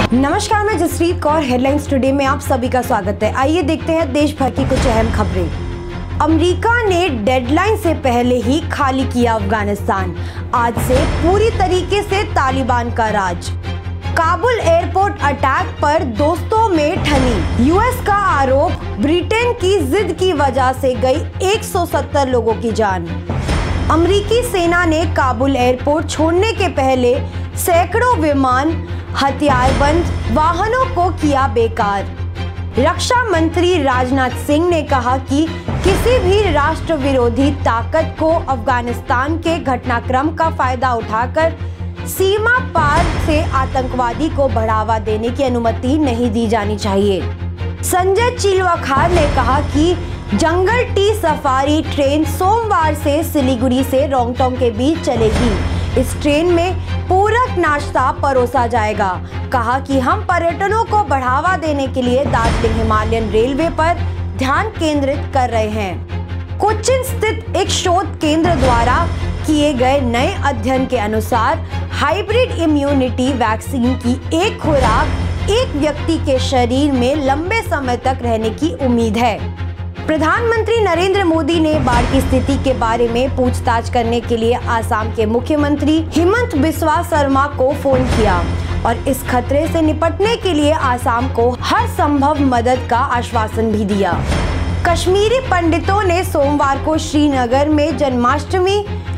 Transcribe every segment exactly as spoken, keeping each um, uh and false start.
नमस्कार, मैं Jasprit Kaur. Headlines today में आप सभी का स्वागत है। आइए देखते हैं देश भर की कुछ अहम खबरें। अमेरिका ने डेडलाइन से पहले ही खाली किया अफगानिस्तान। आज से पूरी तरीके से तालिबान का राज। काबुल एयरपोर्ट अटैक पर दोस्तों में ठनी। यूएस का आरोप, ब्रिटेन की जिद की वजह से गई एक सौ सत्तर लोगों की जान। अमेरिकी सेना ने काबुल एयरपोर्ट छोड़ने के पहले सैकड़ों विमान, हथियारबंद वाहनों को किया बेकार। रक्षा मंत्री राजनाथ सिंह ने कहा कि किसी भी राष्ट्र विरोधी ताकत को अफगानिस्तान के घटनाक्रम का फायदा उठाकर सीमा पार से आतंकवादी को बढ़ावा देने की अनुमति नहीं दी जानी चाहिए। संजय चिलवाखार ने कहा कि जंगल टी सफारी ट्रेन सोमवार से सिलीगुड़ी से रोंगटोंग के बीच चलेगी। इस ट्रेन में पूरक नाश्ता परोसा जाएगा। कहा कि हम पर्यटनों को बढ़ावा देने के लिए दार्जिलिंग हिमालयन रेलवे पर ध्यान केंद्रित कर रहे हैं। कोच्चि स्थित एक शोध केंद्र द्वारा किए गए नए अध्ययन के अनुसार हाइब्रिड इम्यूनिटी वैक्सीन की एक खुराक एक व्यक्ति के शरीर में लंबे समय तक रहने की उम्मीद है। प्रधानमंत्री नरेंद्र मोदी ने बाढ़ की स्थिति के बारे में पूछताछ करने के लिए आसाम के मुख्यमंत्री हिमंत बिस्वा शर्मा को फोन किया और इस खतरे से निपटने के लिए आसाम को हर संभव मदद का आश्वासन भी दिया। कश्मीरी पंडितों ने सोमवार को श्रीनगर में जन्माष्टमी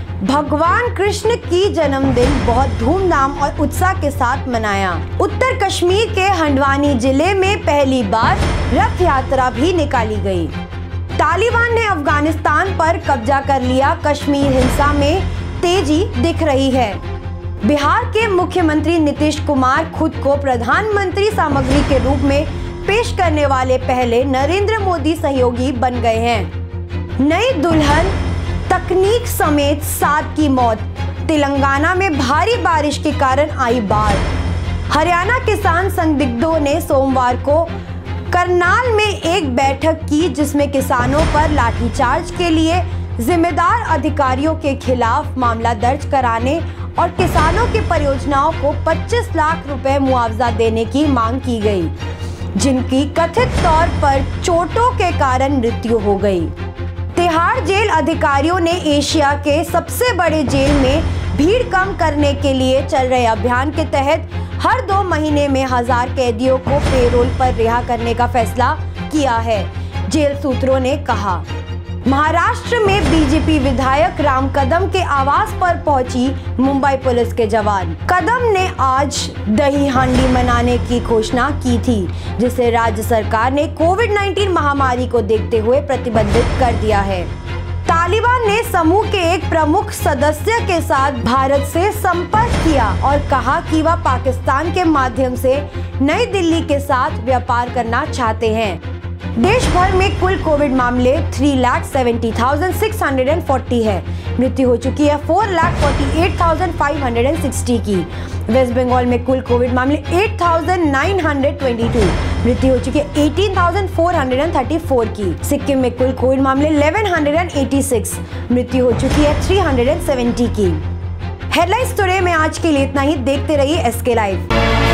भगवान कृष्ण की जन्मदिन बहुत धूमधाम और उत्साह के साथ मनाया। उत्तर कश्मीर के हंडवानी जिले में पहली बार रथ यात्रा भी निकाली गई। तालिबान ने अफगानिस्तान पर कब्जा कर लिया। कश्मीर हिंसा में तेजी दिख रही है। बिहार के मुख्यमंत्री नीतीश कुमार खुद को प्रधानमंत्री सामग्री के रूप में पेश करने वाले पहले नरेंद्र मोदी सहयोगी बन गए हैं। नई दुल्हन तकनीक समेत सात की मौत। तेलंगाना में भारी बारिश के कारण आई बाढ़। हरियाणा किसान संदिग्धों ने सोमवार को करनाल में एक बैठक की जिसमें किसानों पर लाठीचार्ज के लिए जिम्मेदार अधिकारियों के खिलाफ मामला दर्ज कराने और किसानों की परियोजनाओं को पच्चीस लाख रुपए मुआवजा देने की मांग की गई, जिनकी कथित तौर पर चोटों के कारण मृत्यु हो गई। तिहाड़ जेल अधिकारियों ने एशिया के सबसे बड़े जेल में भीड़ कम करने के लिए चल रहे अभियान के तहत हर दो महीने में हजार कैदियों को पेरोल पर रिहा करने का फैसला किया है, जेल सूत्रों ने कहा। महाराष्ट्र में बीजेपी विधायक राम कदम के आवास पर पहुंची मुंबई पुलिस के जवान। कदम ने आज दही हांडी मनाने की घोषणा की थी, जिसे राज्य सरकार ने कोविड उन्नीस महामारी को देखते हुए प्रतिबंधित कर दिया है। तालिबान ने समूह के एक प्रमुख सदस्य के साथ भारत से संपर्क किया और कहा कि वह पाकिस्तान के माध्यम से नई दिल्ली के साथ व्यापार करना चाहते हैं। देश भर में कुल कोविड मामले तीन लाख सत्तर हज़ार छह सौ चालीस है। मृत्यु हो चुकी है चार लाख अड़तालीस हज़ार पाँच सौ साठ की। वेस्ट बंगाल में कुल कोविड मामले आठ हज़ार नौ सौ बाईस, मृत्यु हो चुकी है अठारह हज़ार चार सौ चौंतीस की। सिक्किम में कुल कोविड मामले ग्यारह सौ छियासी, मृत्यु हो चुकी है तीन सौ सत्तर की। हेडलाइंस टुडे में आज के लिए इतना ही। देखते रहिए एसके लाइव।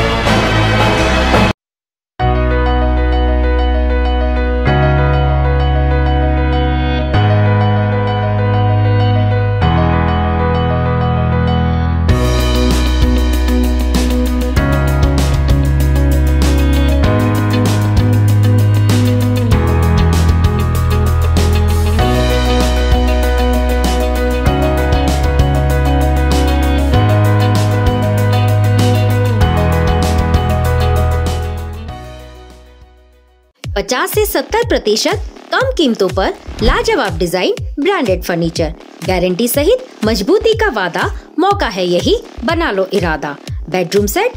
पचास से सत्तर प्रतिशत कम कीमतों पर लाजवाब डिजाइन, ब्रांडेड फर्नीचर, गारंटी सहित मजबूती का वादा। मौका है यही, बना लो इरादा। Bedroom set,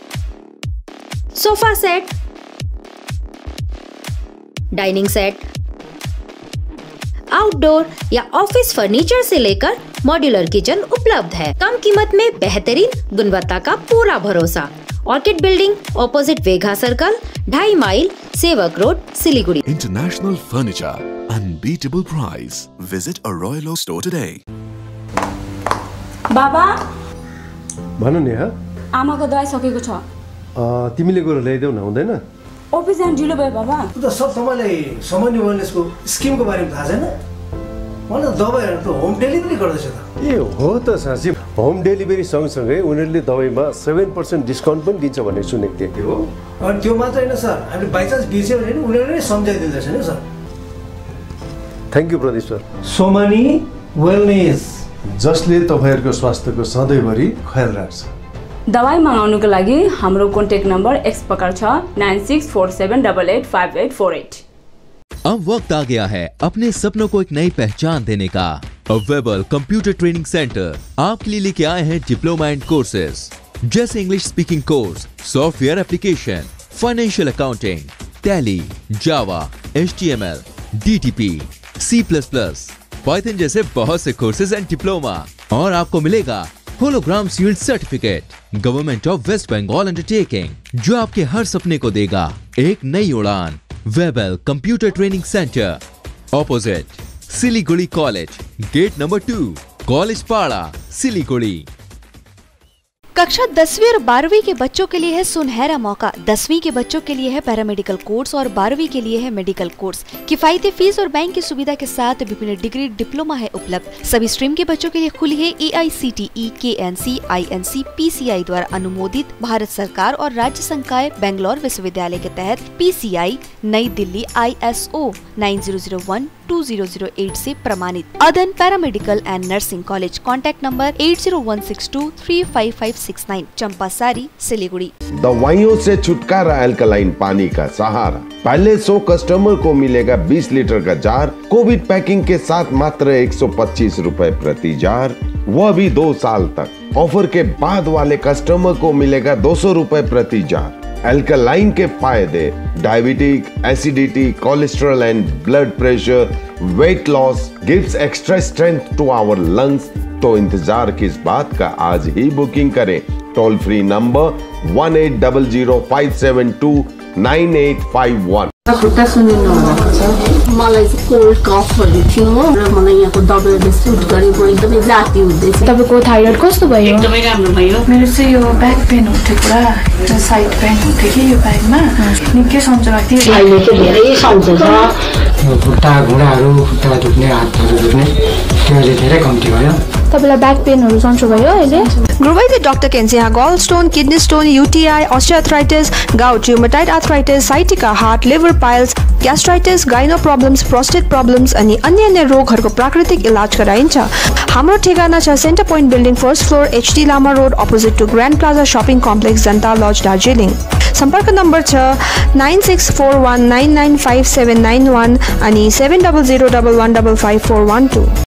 sofa set, dining set, outdoor या ऑफिस फर्नीचर से लेकर मॉड्यूलर किचन उपलब्ध है। कम कीमत में बेहतरीन गुणवत्ता का पूरा भरोसा। Orchid building, opposite Vega circle, ढाई mile, Sevoke road, Siliguri. International Furniture, unbeatable price. Visit a Royal Oak store today. बाबा भन नेहा। आमाको दबाई सकेको छ। तिमीले गएर ल्याइदेऊ न, हुँदैन? अफिस जान ढिलो भयो बाबा। त सब तपाईँलाई सामान्य वेलनेसको स्किमको बारेमा थाहा छैन? मलाई दबाईहरू त होम डेलिभरी गर्दैछ त। ए हो त साँच्ची, होम डेलिभरी सँगसँगै उनीहरूले दबाईमा सेभेन पर्सेन्ट डिस्काउन्ट पनि दिन्छ भन्ने सुनेको थिएँ। हो, अनि त्यो मात्र होइन सर, हामीले बाइचान्स बिर्स्यो भने नि उनीहरूले नै सम्झाइदिँदैछ नि sir. Thank you Pradeep sir. Somani wellness, जसले तपाईँहरूको स्वास्थ्यको सधैँभरि ख्याल राख्छ। दवाई मगाउनुको लागि हाम्रो कन्ट्याक्ट नम्बर एक्स प्रकार छ nine six four seven double eight five eight four eight. अब वक्त आ गया है अपने सपनों को एक नई पहचान देने का। वेबल कंप्यूटर ट्रेनिंग सेंटर आपके लिए लेके आए हैं डिप्लोमा एंड कोर्सेज जैसे English speaking course, software application, financial accounting, Tally, Java, H T M L, D T P, C plus plus, Python जैसे बहुत से कोर्सेज एंड डिप्लोमा। और आपको मिलेगा hologram sealed certificate government of West Bengal undertaking, जो आपके हर सपने को देगा एक नई उड़ान। Webel computer training centre, opposite Siliguri college, gate number two, college Para, Siliguri. कक्षा दसवीं और बारहवीं के बच्चों के लिए है सुनहरा मौका। दसवीं के बच्चों के लिए है पैरामेडिकल कोर्स और बारहवीं के लिए है मेडिकल कोर्स। किफायती फीस और बैंक की सुविधा के साथ विभिन्न डिग्री डिप्लोमा है उपलब्ध। सभी स्ट्रीम के बच्चों के लिए खुली है ए आई सी T E, K N C, I N C, P C I द्वारा अनुमोदित भारत सरकार और राज्य संकाय बेंगलोर विश्वविद्यालय के तहत पी सी आई नई Delhi I S O nine zero zero one two zero zero eight से प्रमाणित। Adan paramedical and nursing college, contact number eight zero one six two three five five six nine, Champasari, Siliguri. दवाइयों से छुटकारा, अल्कलाइन पानी का सहारा। पहले सौ कस्टमर को मिलेगा बीस लीटर का जार, कोविड पैकिंग के साथ मात्र एक सौ पच्चीस रुपए प्रति जार, वह भी दो साल तक। ऑफर के बाद वाले कस्टमर को मिलेगा दो सौ रुपए प्रति जार। अल्कलाइन के फायदे diabetic, acidity, cholesterol and blood pressure, weight loss, gives extra strength to our lungs. तो इंतजार किस बात का, आज ही बुकिंग करें। Toll free number one eight double zero five seven two nine eight five one. खुट्टा सुनिनु भएको छ, मलाई चाहिँ कोल्ड कफहरू थियो र मलाई यहाँको दबाईले सुट गरेको एकदमै जाती हुँदैछ। तपाईँको थाइरोइड कस्तो भयो? एकदमै राम्रो भयो। मेरो चाहिँ यो ब्याक पेन हुन्थ्यो पुरा, साइड पेन हुन्थ्यो कि यो ब्याकमा, निकै सन्चो लाग्थ्यो। अहिले चाहिँ धेरै सन्चो छ। खुट्टा घुँडाहरू, खुट्टा दुख्ने, हातहरू दुख्ने त्यो अहिले धेरै कम्ती भयो। तपाईँलाई ब्याक पेनहरू सन्चो भयो अहिले? गुरुवैद्य डाक्टर केन्सिया gall stone, kidney stone, UTI, osteoarthritis, gout, rheumatoid arthritis, sciatica, heart, liver piles, gastritis, gyno problems, prostate problems अनि अन्य अन्य रोगहरूको प्राकृतिक इलाज गराइन्छ। हाम्रो ठेगाना छ centre point building, first floor, H D Lama road, opposite to grand plaza shopping complex, Janata lodge, Darjeeling. सम्पर्क नम्बर छ nine six four one nine nine five seven nine one अनि seven double zero double one double five four one to.